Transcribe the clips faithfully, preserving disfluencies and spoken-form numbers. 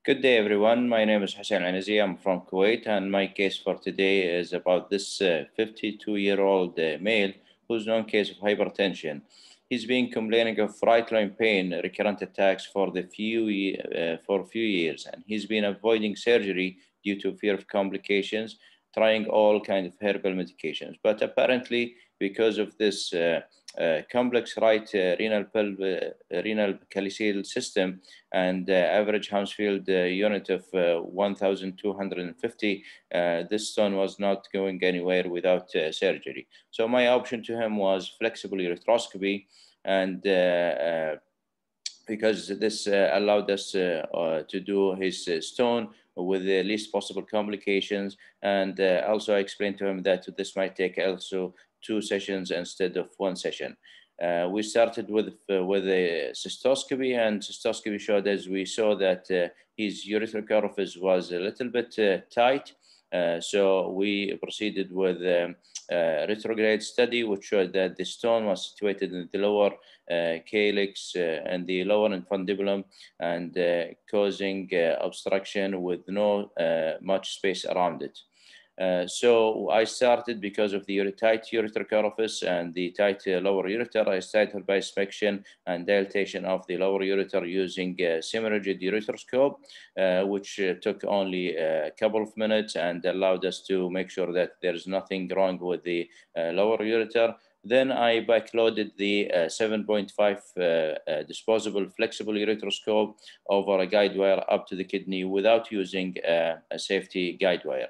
Good day, everyone. My name is Hussain Enezi. I'm from Kuwait, and my case for today is about this fifty-two-year-old uh, uh, male who's known case of hypertension. He's been complaining of right loin pain, recurrent attacks for the few uh, for a few years, and he's been avoiding surgery due to fear of complications, trying all kinds of herbal medications. But apparently, because of this uh, uh, complex right uh, renal pelv- uh, renal calical system and uh, average Hounsfield uh, unit of uh, one thousand two hundred fifty, uh, this stone was not going anywhere without uh, surgery. So my option to him was flexible ureteroscopy, and uh, uh, because this uh, allowed us uh, uh, to do his uh, stone with the least possible complications. And uh, also I explained to him that this might take also two sessions instead of one session. Uh, we started with uh, with a cystoscopy, and cystoscopy showed, as we saw, that uh, his ureteric orifice was a little bit uh, tight. Uh, so we proceeded with um, a retrograde study, which showed that the stone was situated in the lower uh, calyx uh, and the lower infundibulum, and uh, causing uh, obstruction with no uh, much space around it. Uh, so I started, because of the tight ureteric orifice and the tight uh, lower ureter, I started by inspection and dilatation of the lower ureter using a semi-rigid ureteroscope, uh, which uh, took only a couple of minutes and allowed us to make sure that there's nothing wrong with the uh, lower ureter. Then I backloaded the uh, seven point five uh, uh, disposable flexible ureteroscope over a guide wire up to the kidney without using uh, a safety guide wire.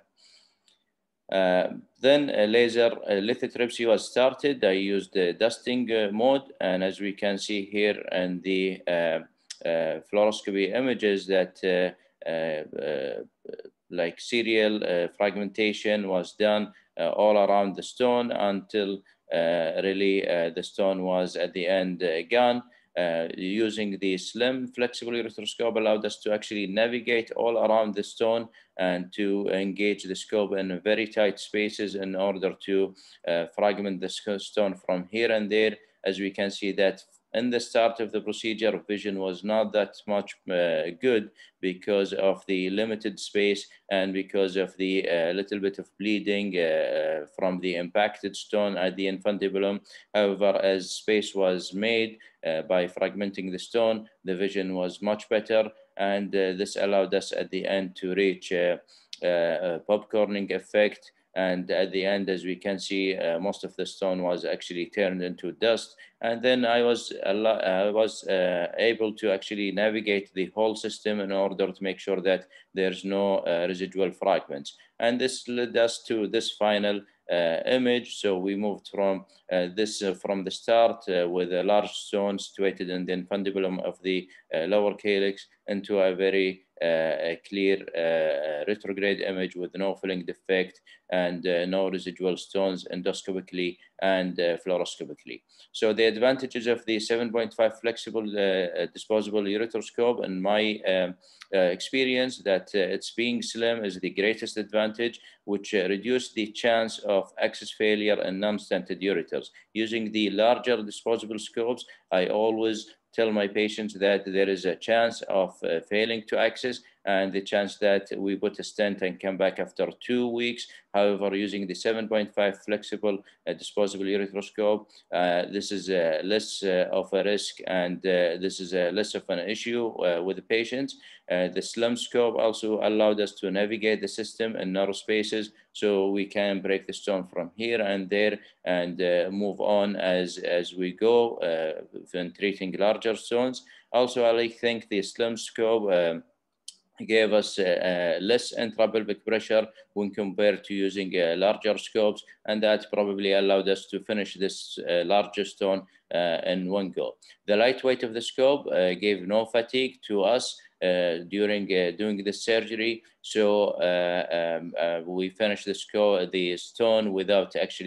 Uh, then a laser uh, lithotripsy was started. I used the dusting uh, mode, and as we can see here in the uh, uh, fluoroscopy images, that uh, uh, like serial uh, fragmentation was done uh, all around the stone until uh, really uh, the stone was at the end uh, gone. Uh, using the slim flexible ureteroscope allowed us to actually navigate all around the stone and to engage the scope in very tight spaces in order to uh, fragment the stone from here and there. As we can see that in the start of the procedure, vision was not that much uh, good because of the limited space and because of the uh, little bit of bleeding uh, from the impacted stone at the infundibulum. However, as space was made uh, by fragmenting the stone, the vision was much better, and uh, this allowed us at the end to reach uh, uh, a popcorning effect. And at the end, as we can see, uh, most of the stone was actually turned into dust. And then I was, I was uh, able to actually navigate the whole system in order to make sure that there's no uh, residual fragments. And this led us to this final uh, image. So we moved from uh, this uh, from the start uh, with a large stone situated in the infundibulum of the uh, lower calyx into a very uh, a clear uh, retrograde image with no filling defect and uh, no residual stones endoscopically and uh, fluoroscopically. So the advantages of the seven point five flexible uh, disposable ureteroscope, in my um, uh, experience, that uh, it's being slim is the greatest advantage, which uh, reduced the chance of access failure in non-stented ureters. Using the larger disposable scopes, I always tell my patients that there is a chance of uh, failing to access and the chance that we put a stent and come back after two weeks. However, using the seven point five flexible uh, disposable ureteroscope, uh, this is uh, less uh, of a risk, and uh, this is uh, less of an issue uh, with the patients. Uh, the slim scope also allowed us to navigate the system in narrow spaces, so we can break the stone from here and there and uh, move on as, as we go uh, when treating larger stones. Also, I think the slim scope um, gave us uh, uh, less intrapelvic pressure when compared to using uh, larger scopes, and that probably allowed us to finish this uh, larger stone uh, in one go. The lightweight of the scope uh, gave no fatigue to us uh, during uh, doing the surgery, so uh, um, uh, we finished the, sco the stone without actually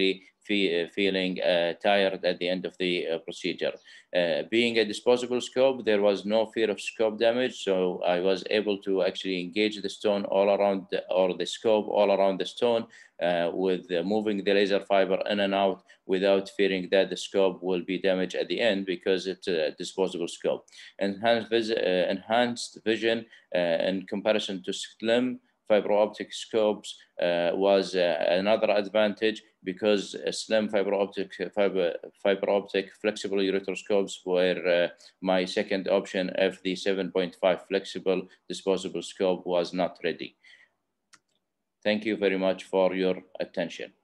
fe feeling uh, tired at the end of the uh, procedure. Uh, being a disposable scope, there was no fear of scope damage, so I was able to actually engage the stone all around, the, or the scope all around the stone uh, with uh, moving the laser fiber in and out without fearing that the scope will be damaged at the end because it's a disposable scope. Enhanced, vis uh, enhanced vision uh, in comparison to slim fiber optic scopes uh, was uh, another advantage, because uh, slim fiber optic fiber, fiber optic flexible ureteroscopes were uh, my second option if the seven point five flexible disposable scope was not ready. Thank you very much for your attention.